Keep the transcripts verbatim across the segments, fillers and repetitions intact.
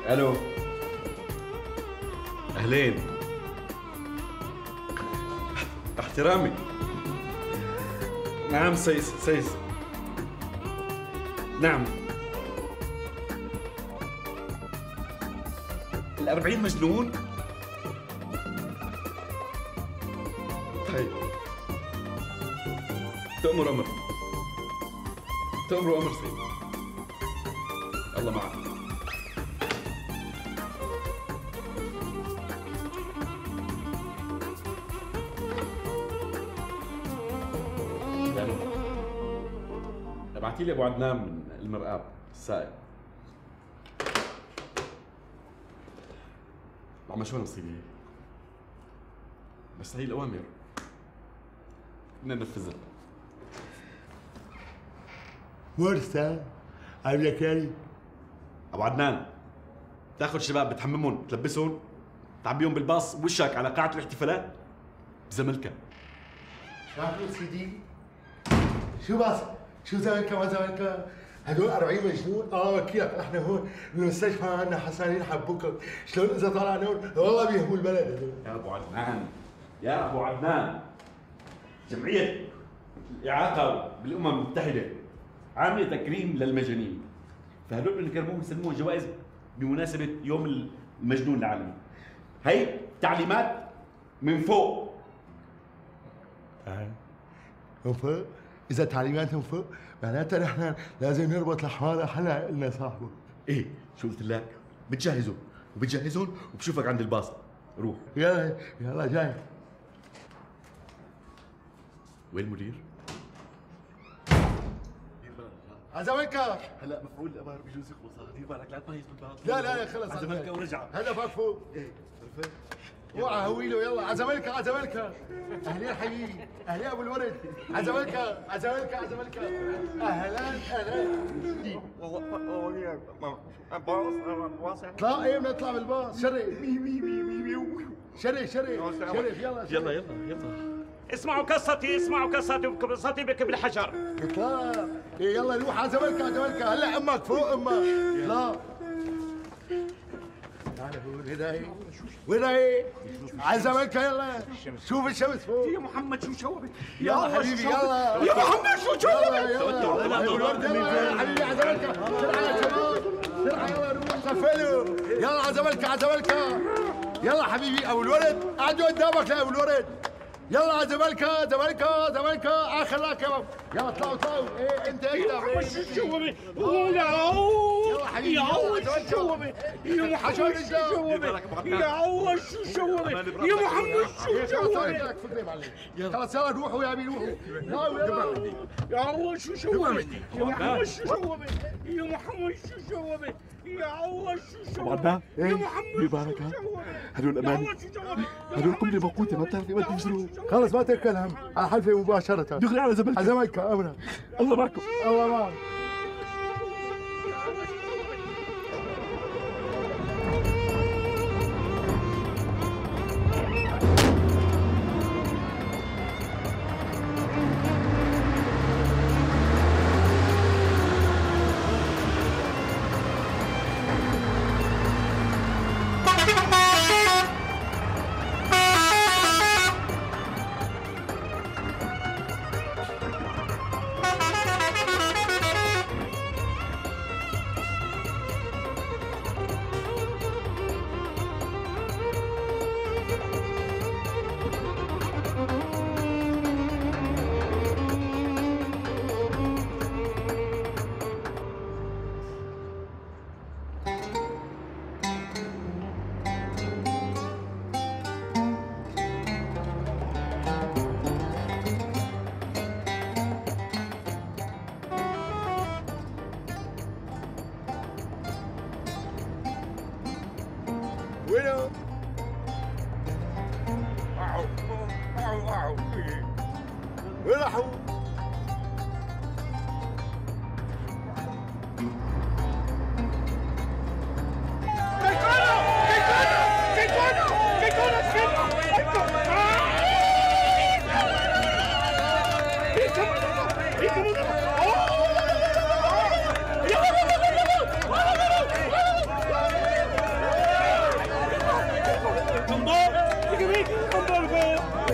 الو اهلين. احترامي. نعم سيس سيس نعم. الأربعين مجنون. طيب تأمر أمر تأمر أمر سيد. الله معك. ابعتي لي ابو عدنان من المرآب السائق. عم شو نصيبي هيك؟ بس هي الأوامر بدنا ننفذها. ورثة عم لك يعني ابو عدنان تاخذ شباب بتحممهم تلبسهم تعبيهم بالباص وشك على قاعة الاحتفالات بزملكا. شايفوا سيدي؟ شو بس؟ شو زملكا ما زملكا؟ هدول أربعين مجنون؟ اه وكيلك احنا هون بالمستشفى عندنا حسانين حبوكم، شلون اذا طلعنا هون والله بيهموا البلد هدول. يا ابو عدنان يا ابو عدنان جمعية الإعاقة بالأمم المتحدة عاملة تكريم للمجانين، فهدول بدنا نكرموهم نسلموهم جوائز بمناسبة يوم المجنون العالمي. هي تعليمات من فوق. اه من فوق؟ إذا تعليمات من فوق معناتها نحن لازم نربط الحمار حنا قلنا صاحبه. ايه شو قلت لك؟ بتجهزوا وبتجهزهم وبشوفك عند الباص. روح. يلا يلا جاي. وين المدير؟ عزملكا. هلا مفعول الامر بجوز يخلص. دير بالك لا تميز بالباص. لا لا لا خلص عزملكا ورجع. هدفك فوق. ايه عرفت؟ اوعى هويله يلا عزملكا عزملكا. اهلين حبيبي اهلين ابو الورد. عزملكا عزملكا عزملكا. اهلا اهلا. والله باص باص اطلع ايه بنطلع بالباص. شرف شرف شرف شرف يلا يلا يلا يلا. اسمعوا قصتي اسمعوا قصتي قصتي بك بالحجر. اطلع ايه يلا نروح عزملكا عزملكا. هلا امك فوق امك. اطلع تعال هون. وين هي؟ وين هي؟ عزملكا يلا. شوف الشمس فوق. يا محمد شو شوبت؟ يلا حبيبي يلا. يا محمد شو شوبت؟ يلا يلا يلا حبيبي عزملكا. بسرعة يا شباب بسرعة يلا نروح سفلوا. يلا عزملكا عزملكا. يلا حبيبي ابو الورد قعدوا قدامك يا ابو الورد. يلا عزملكا زملكا زملكا اخر لك يا يلا اطلعوا اطلعوا. ايه انت اقدر. شو شوبت؟ يلا حبيبي يا عوض شو شوبت؟ يا محمد شو شوبت؟ يا عوض شو شوبت؟ يا محمد شو شوبت؟ خلص يلا روحوا يا ابي روحوا. يلا يا عوض شو شوبت؟ يا محمد شو شوبت؟ يا محمد شو شوبت؟ يا عوض شو شوبت؟ يا محمد يبارك هدول امان هدول قنبله موقوته ما بتعرف ما تنزلوا. خلص ما تركن هم على حلفه مباشره. دغري على زملكا. على زملكا امرك. الله معكم. الله معك. وينه؟ وين راحوا؟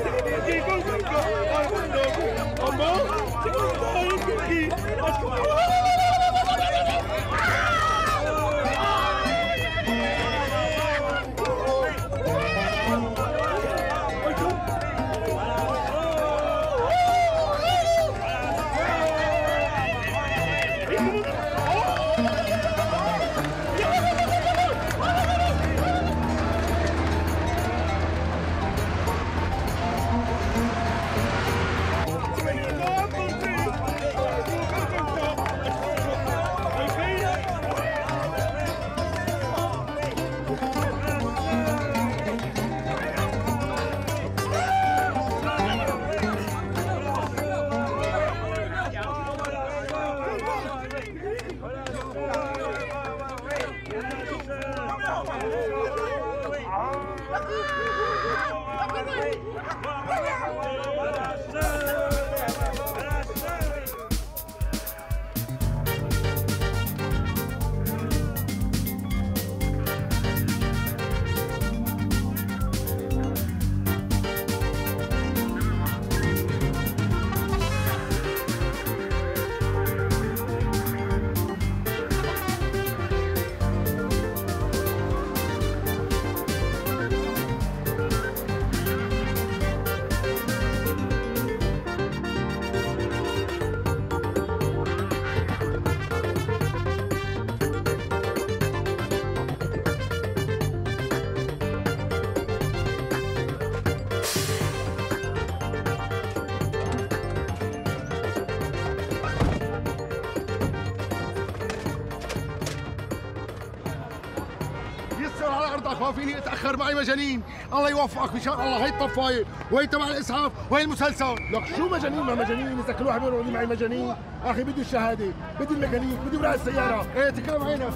ما فيني اتاخر معي مجانين. الله يوفقك ان شاء الله. هي الطفايه وهي تبع الاسعاف وهي المسلسل. لك شو مجانين ما مجانين؟ اذا كل واحد منهم معي مجانين. اخي بدي الشهاده، بدي الميكانيك، بدي وراء السياره. ايه تكلم عينك.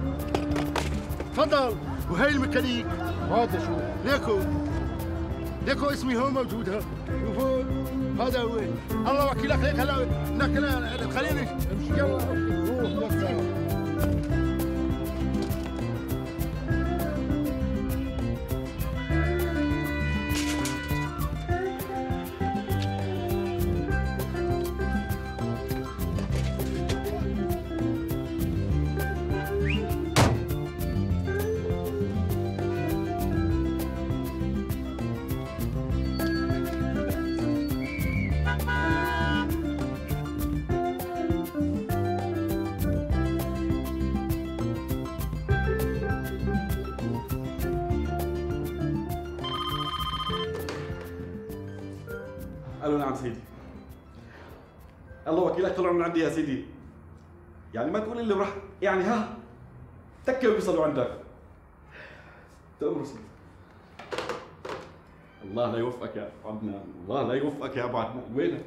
تفضل. وهي الميكانيك هذا شو؟ ليكو ليكو اسمي هون موجود. ها شوفوا هذا هو. الله وكيلك. هيك هلا لك خليني امشي. يلا روح وسع. قالوا نعم سيدي. الله وكيلك طلعوا من عندي يا سيدي. يعني ما تقول اللي راح يعني ها تكه ويوصلوا عندك. تأمر سيدي. الله لا يوفقك يا ابو عدنان، الله لا يوفقك يا ابو عدنان. وينك؟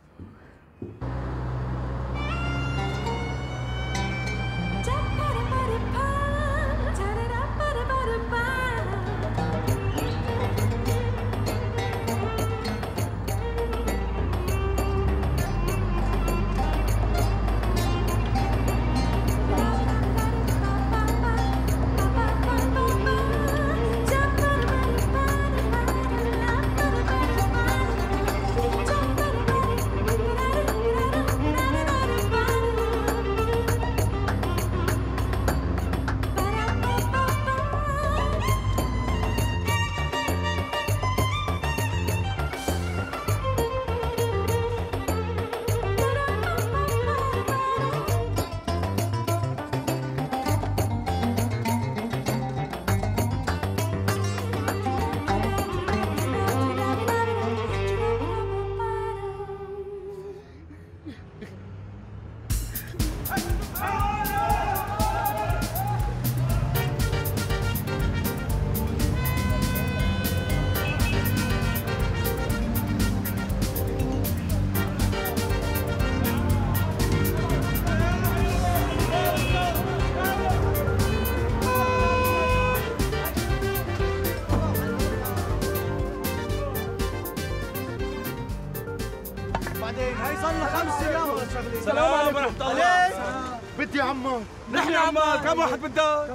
هي صار لنا خمس ايام شغلين. سلام ورحمة الله. بدي يا عمار. نحن يا عمار كم واحد بدك؟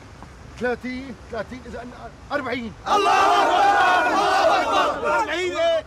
ثلاثين ثلاثين اذا أربعين. الله اكبر الله اكبر. أربعين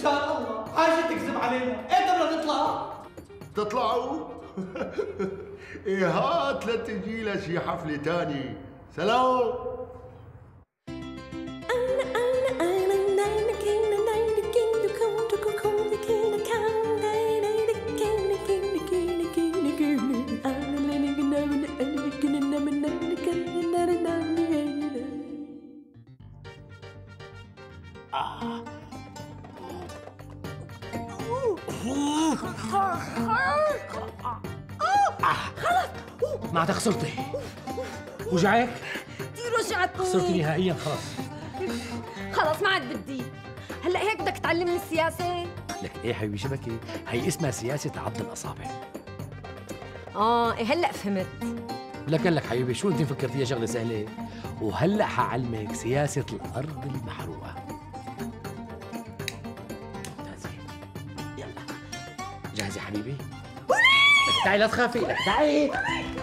مشان الله حاجة تكذب علينا، امتى بدنا نطلع؟ تطلعوا؟ ايه هات لتجي لها شي حفلة تاني، سلام. ما عاد خسرتي وجعك؟ كثير وجعتني. خسرتي نهائيا خلاص. خلاص ما عاد بدي. هلا هيك بدك تعلمني السياسة؟ لك ايه حبيبي شبكة؟ هي اسمها سياسة عض الأصابع. اه إيه هلا فهمت. لك لك حبيبي شو انت فكرتيها شغلة سهلة؟ وهلا حعلمك سياسة الأرض المحروقة. ممتازة. يلا جاهزة حبيبي؟ لك تعي لا تخافي، لك تعي.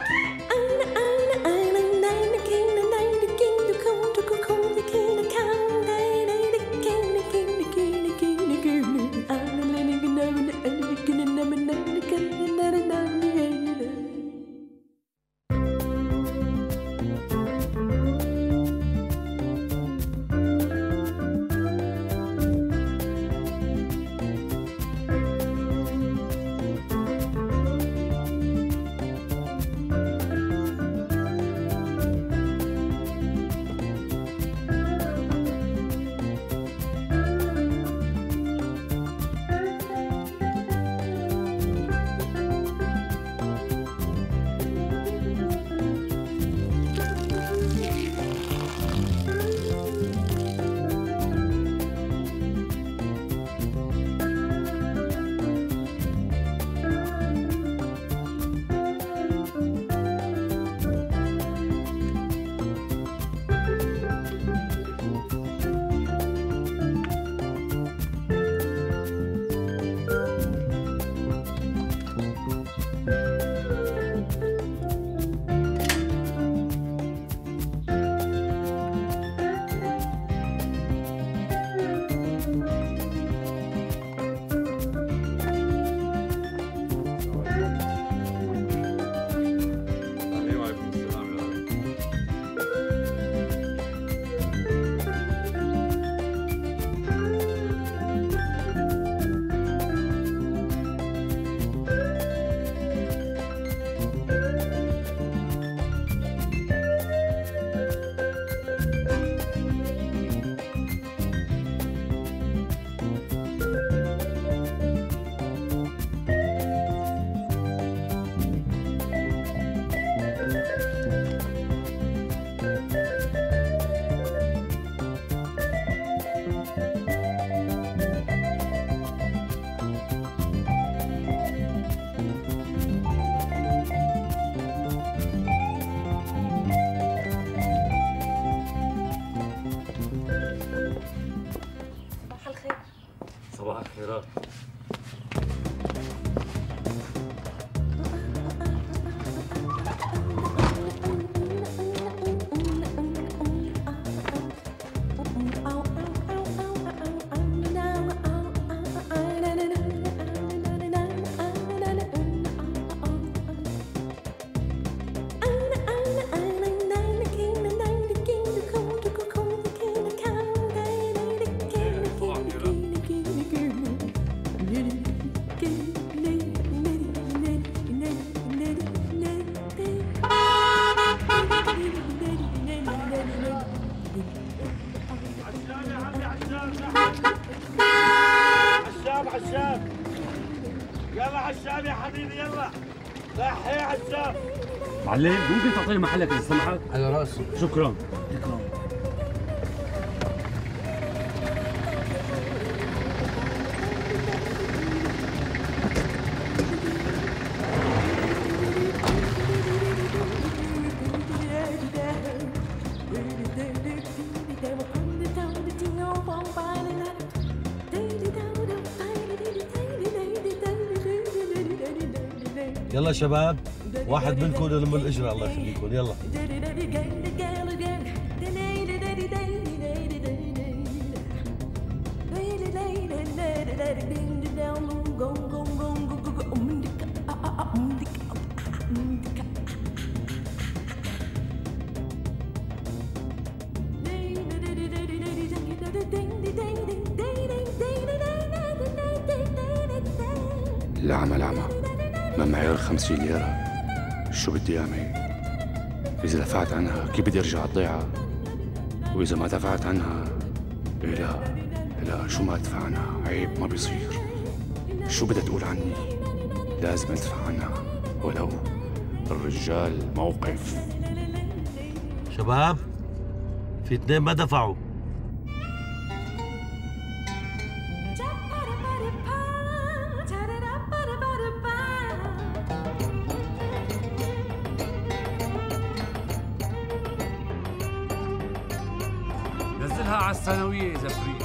صباح الخيرات. عشاب عشاب يلا عشاب يا حبيبي يلا صحي يا عشاب. معلم ممكن تعطيني محلك اذا سمحت؟ على راسي. شكرا. يلا شباب، واحد منكم يلم الاجره الله يخليكم. يلا العمى العمى ما معي غير خمسين ليرة، شو بدي أعمل؟ إذا دفعت عنها كيف بدي أرجع الضيعة؟ وإذا ما دفعت عنها إيه لا لا شو ما أدفع عنها عيب ما بيصير. شو بدها تقول عني؟ لازم أدفع عنها ولو الرجال موقف. شباب في اثنين ما دفعوا. نزلها على الثانوية إذا فري.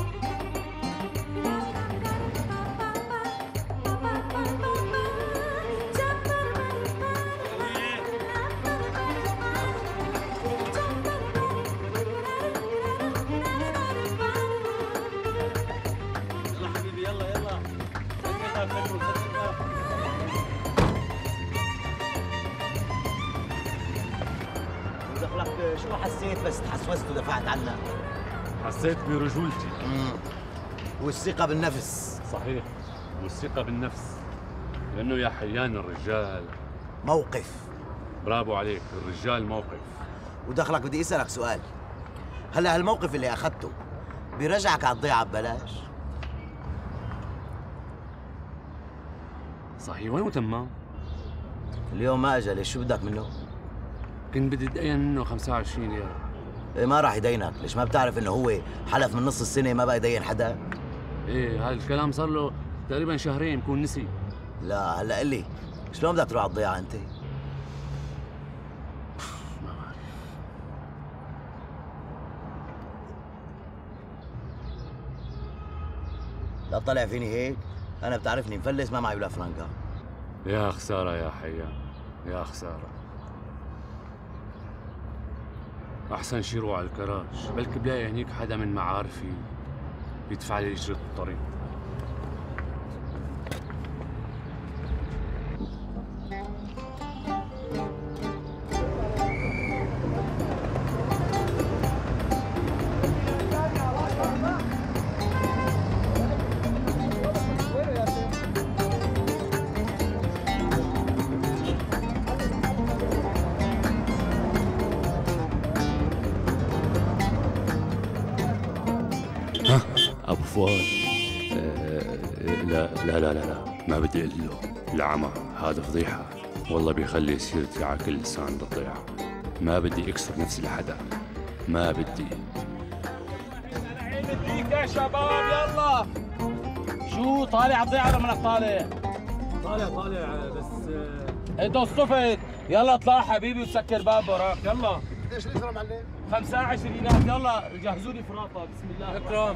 يلا حبيبي يلا يلا. دخلك شو حسيت بس تحسست ودفعت عنها؟ حسيت برجولتي. امم والثقة بالنفس. صحيح، والثقة بالنفس، لأنه يا حيان الرجال موقف. برافو عليك، الرجال موقف. ودخلك بدي أسألك سؤال، هلا هالموقف اللي أخذته بيرجعك على الضيعة ببلاش؟ صحيح، وين تمام؟ اليوم ما اجى، ليش شو بدك منه؟ كنت بدي اتدين منه خمسة وعشرين ليرة. إيه ما راح يدينك، ليش ما بتعرف انه هو حلف من نص السنة ما بقى يدين حدا؟ ايه هذا الكلام صار له تقريبا شهرين، بكون نسي. لا هلا قل لي، شلون بدك تروح على الضيعة انت؟ ما بعرف. لا تطلع فيني هيك، أنا بتعرفني مفلس ما معي ولا فرنكا. يا خسارة يا حيان، يا خسارة. أحسن شي روح على الكراج، بلكي بلاقي هنيك حدا من معارفي يدفع لي أجرة الطريق. أبو فؤاد آه لا لا لا لا لا ما بدي أقول له العمى، هذا فضيحة والله، بيخلي سيرتي على كل لسان بالضيعة. ما بدي أكسر نفسي لحدا، ما بدي. بديك يا شباب يلا. شو طالع على الضيعة ولا منك طالع؟ طالع طالع بس انت اصطفت، يلا اطلع حبيبي وسكر باب وراك يلا. قديش ليش معلم؟ خمسة عشرينات يلا جهزوا لي فراطة بسم الله. اكرم.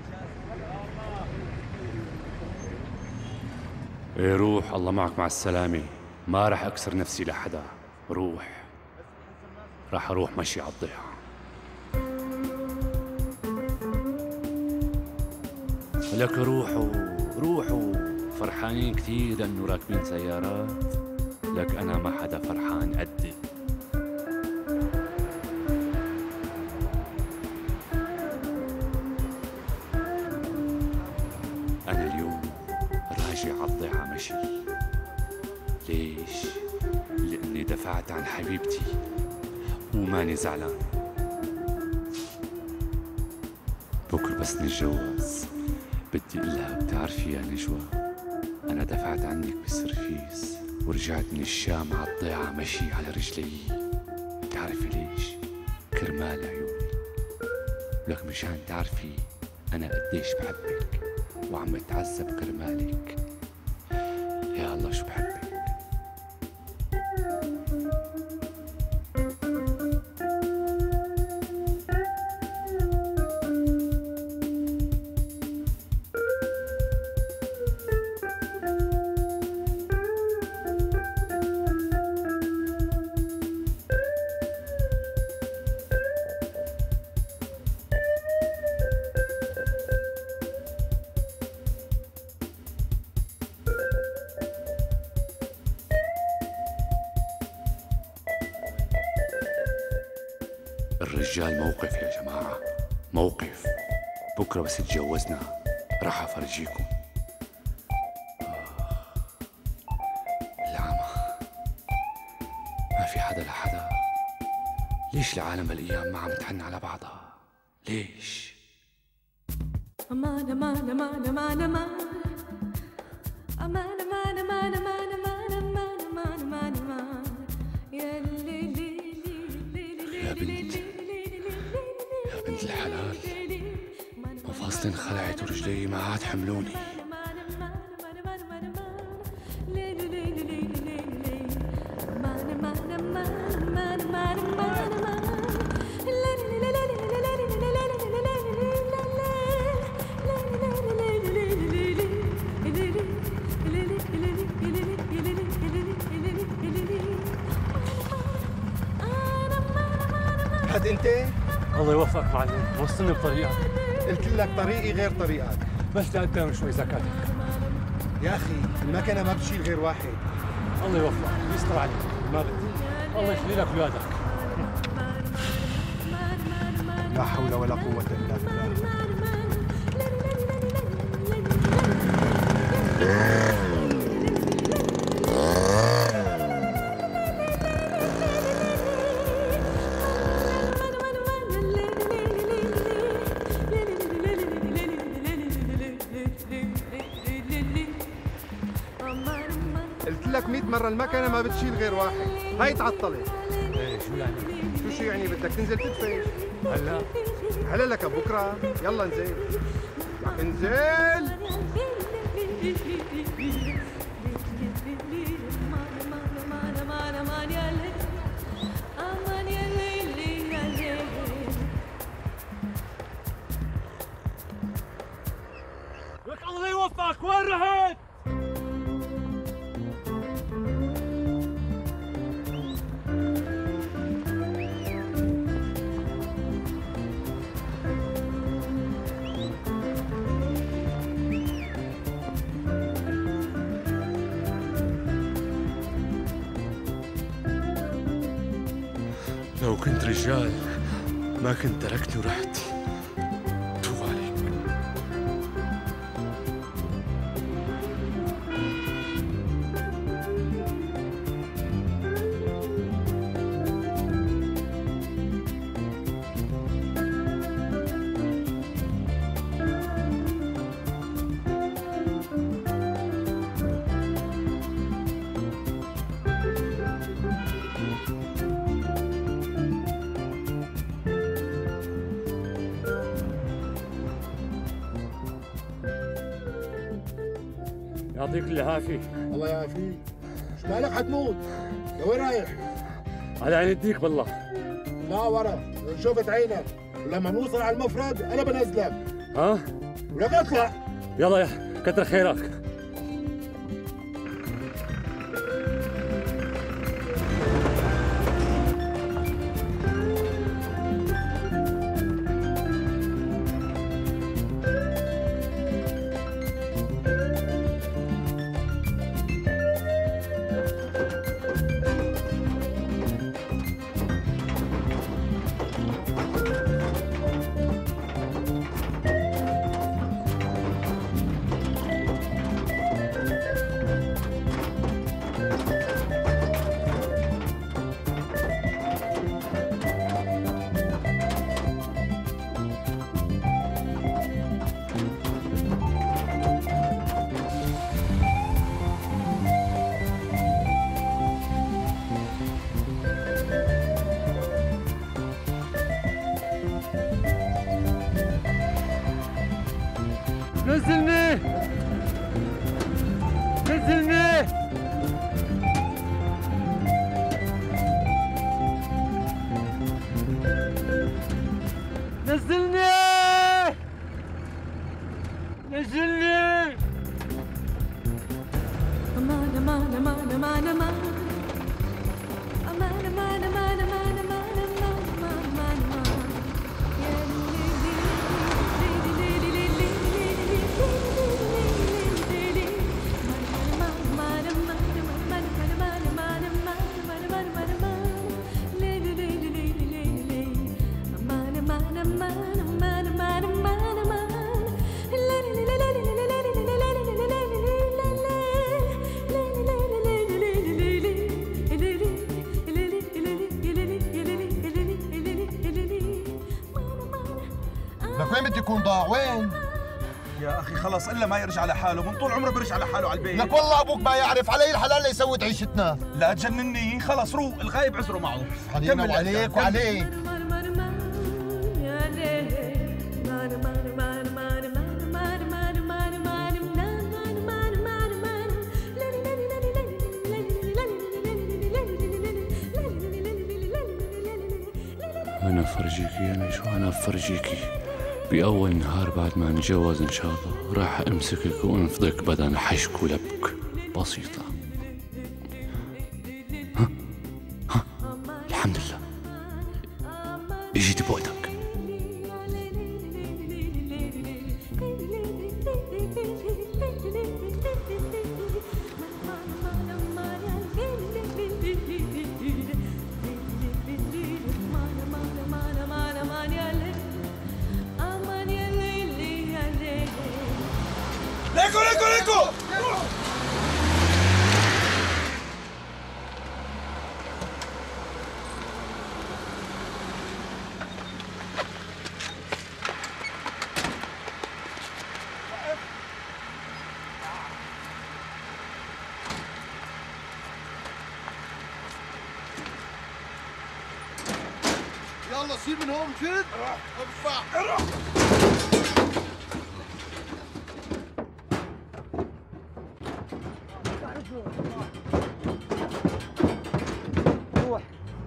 إيه روح، الله معك مع السلامة، ما رح أكسر نفسي لحدا، روح. رح أروح مشي على الضيعة. لك روحوا روحوا فرحانين كثير لأنه راكبين سيارات، لك أنا ما حدا فرحان قدي. أنا اليوم راجع على الضيعة مشي. ليش؟ لأني دفعت عن حبيبتي وماني زعلان. بكره بس نتجوز بدي اقلها بتعرفي يا نجوى، أنا دفعت عنك بالسرفيس ورجعت من الشام على الضيعة مشي على رجلي. بتعرفي ليش؟ كرمال عيوني. لك مشان تعرفي أنا قديش بحبك وعم بتعذب كرمالك. يا الله شو بحبك. الرجال موقف يا جماعة، موقف. بكرة بس تجوزنا راح أفرجيكم. العمى ما في حدا لحدا. ليش العالم هالأيام ما عم تحن على بعضها؟ ليش؟ أمان أمان أمان أمان أمان أمان أمان أمان أمان أمان أمان أمان أمان أمان يا ليلي يا بنت يا بنت الحلال، مفاصلي انخلعت ورجلي ما عاد حملوني. حد انت؟ الله يوفقك معلم، وصلني بطريقك. قلت لك طريقي غير طريقك. بس لقدام شوي زكاتك. يا اخي المكنه ما بتشيل غير واحد. الله يوفقك، يستر عليك، ما بدي. الله يخلي لك اولادك. لا حول ولا قوه الا بالله. قلت لك مئة مرة المكنة ما بتشيل غير واحد، هاي تعطلت. ايه شو يعني؟ شو شو يعني بدك تنزل تدفش؟ هلا؟ هلا لك بكرة، يلا انزل. انزل. لك الله يوفقك، وين رحت؟ لو كنت رجال ما كنت تركتني ورحت. توب عليك. يعطيك العافية. الله يعافيك. شو مالك حتموت؟ لوين رايح؟ على عين الديك بالله. لا ورا، شفت عينك، ولما نوصل على المفرد انا بنزلك. ها؟ ولك اطلع. يلا يا كتر خيرك. وين بده يكون ضاع؟ وين؟ يا اخي خلص الا ما يرجع لحاله، من طول عمره بيرجع لحاله على البيت. لك والله ابوك ما يعرف علي الحلال ليسوي عيشتنا. لا تجنني، خلص روق، الغايب عذره معه. علينا وعليك وعليك. أنا بفرجيكي أنا شو أنا بفرجيكي بأول نهار بعد ما نتجوز إن شاء الله راح أمسكك وأنفضك بدل حشك ولبك. بسيطة. ها ها الحمد لله إجيتي بوقتك. ليكو ليكو ليكو يلا سير من هون جد. ارفع ارفع. روح.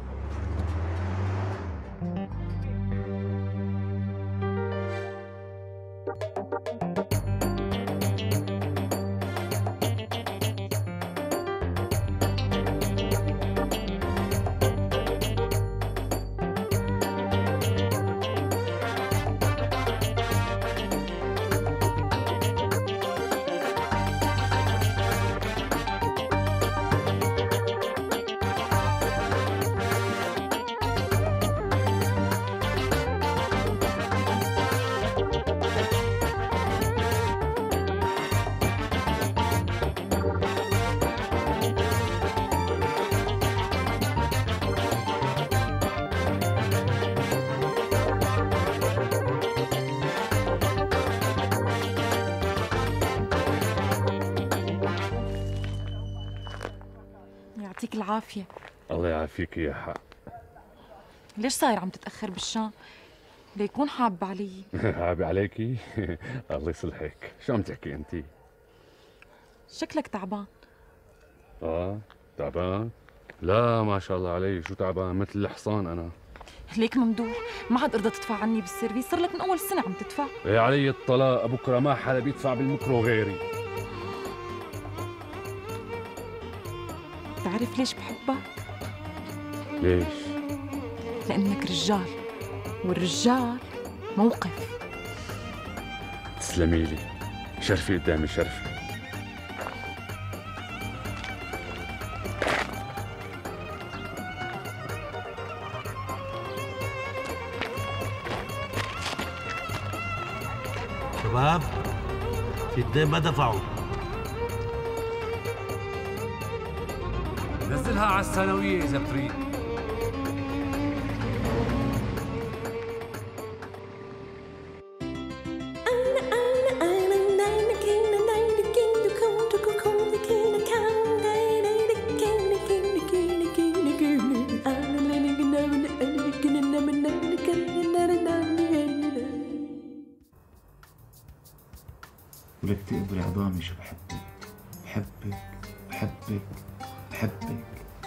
يعطيك العافية. الله يعافيك يا حق. ليش صاير عم تتأخر بالشام؟ ليكون حاب علي. حابة عليكي؟ الله يصلحك، شو عم تحكي انتي؟ شكلك تعبان. اه تعبان؟ لا ما شاء الله علي، شو تعبان؟ مثل الحصان انا. ليك ممدوح، ما عاد قدرت تدفع عني بالسيرفيس، صار لك من أول السنة عم تدفع. يا علي الطلاق، بكره ما حدا بيدفع بالمكرو غيري. بتعرف ليش بحبك؟ ليش؟ لأنك رجال، والرجال موقف. تسلمي لي، شرفي قدامي شرفي. شباب في اثنين ما دفعوا. نزلها على الثانوية إذا بتريد. ولك تقدري عظامي شو بحبك بحبك بحبك بحبك.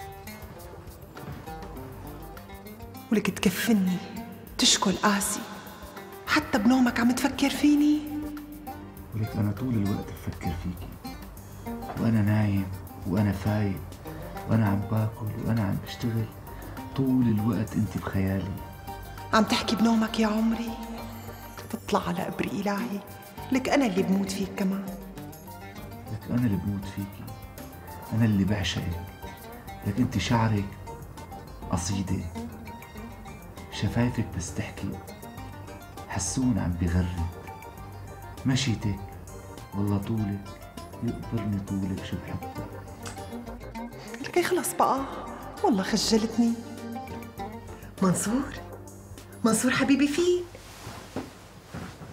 ولك تكفني تشكل قاسي حتى بنومك عم تفكر فيني. ولك أنا طول الوقت بفكر فيكي، وأنا نايم وأنا فايق وأنا عم باكل وأنا عم بشتغل، طول الوقت أنت بخيالي. عم تحكي بنومك يا عمري، تطلع على قبر إلهي، لك أنا اللي بموت فيك كمان. لك أنا اللي بموت فيكي، أنا اللي بعشقك. لك أنت شعرك قصيدة، شفايفك بس تحكي حسون عم بغرد، مشيتك والله طولك يقبرني طولك شو بحبك. لك خلص بقى والله خجلتني. منصور منصور حبيبي فيك.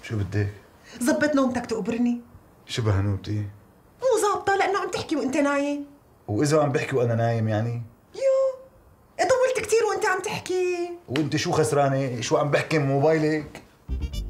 شو بدك؟ زبط نومتك تقبرني. شبه نومتي؟ مو ظابطة لأنه عم تحكي وأنت نايم. وإذا عم بحكي وأنا نايم يعني؟ يو طولت كثير وأنت عم تحكي. وأنت شو خسرانة؟ شو عم بحكي من موبايلك؟